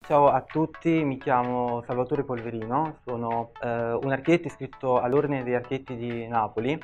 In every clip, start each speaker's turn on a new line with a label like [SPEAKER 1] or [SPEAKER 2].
[SPEAKER 1] Ciao a tutti, mi chiamo Salvatore Polverino, sono un architetto iscritto all'Ordine degli Architetti di Napoli.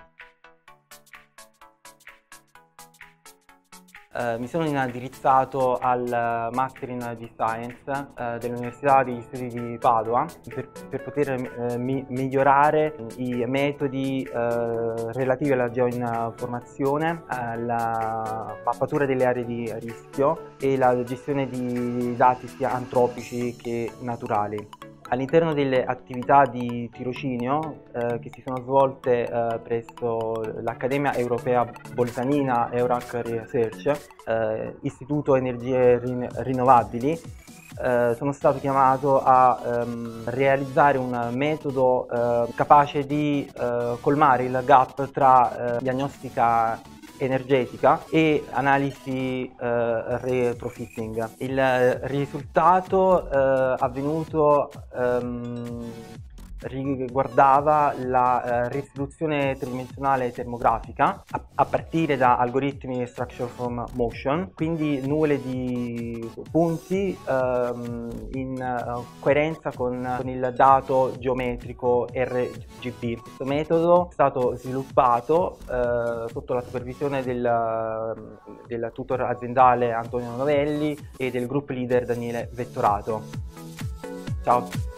[SPEAKER 1] Mi sono indirizzato al Master in G-Science dell'Università degli Studi di Padova per poter migliorare i metodi relativi alla geoinformazione, alla mappatura delle aree di rischio e la gestione di dati sia antropici che naturali. All'interno delle attività di tirocinio che si sono svolte presso l'Accademia Europea Bolzanina Eurac Research, Istituto Energie Rinnovabili, sono stato chiamato a realizzare un metodo capace di colmare il gap tra diagnostica energetica e analisi retrofitting. Il risultato avvenuto riguardava la restituzione tridimensionale termografica a partire da algoritmi structure from motion, quindi nuvole di punti in coerenza con il dato geometrico RGB. Questo metodo è stato sviluppato sotto la supervisione del tutor aziendale Antonio Novelli e del group leader Daniele Vettorato. Ciao!